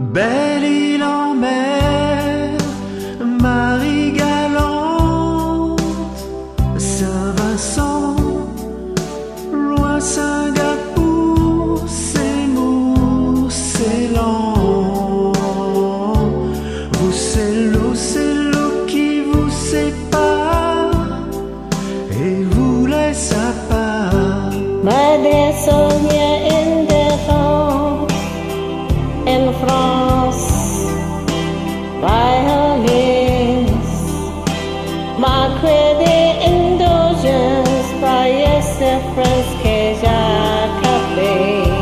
Belle île en mer, Marie galante, Saint-Vincent, loin Singapour, c'est mou, c'est lent. Vous c'est l'eau qui vous sépare et vous laisse à part. Madre Sonia in France, by her means, Marquis de Indulgence, by Esther Francisca Cafe.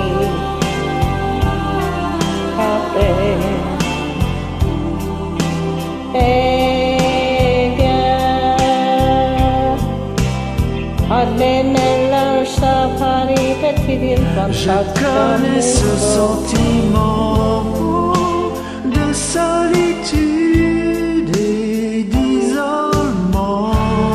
Hey girl, Adlé mélange sa Paris petite femme. Je connais ce sentiment de solitude et d'isolement.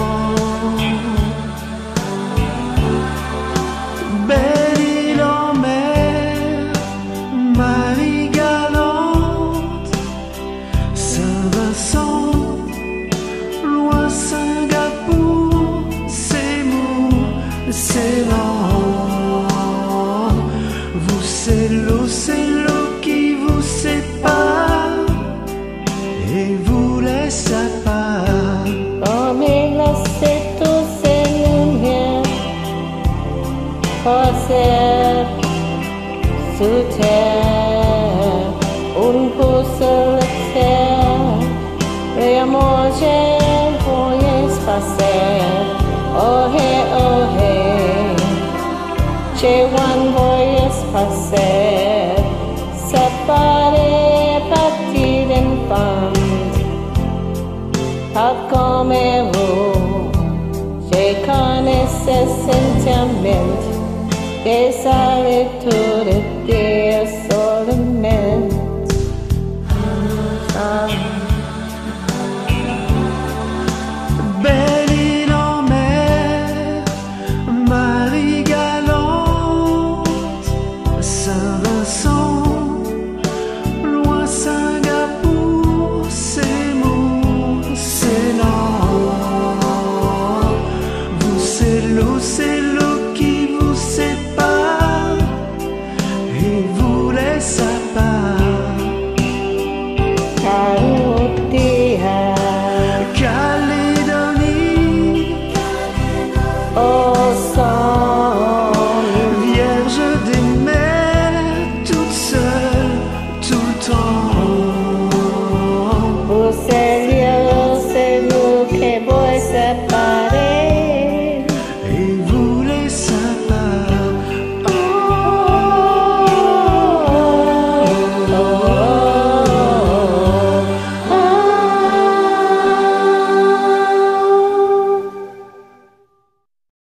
Belle île en mer, Marie galante, Saint-Vincent, loin Singapour, c'est mou, c'est lent. Vous c'est l'eau qui vous sépare et vous laisse à part. Comme il a tous ces lumières passer sous terre, un pouce sur la terre, et à manger pour passer. Oh hey, j'ai one voyage passer, séparé parti d'une femme. Pas comme vous, j'ai connu ce sentiment des solitudes.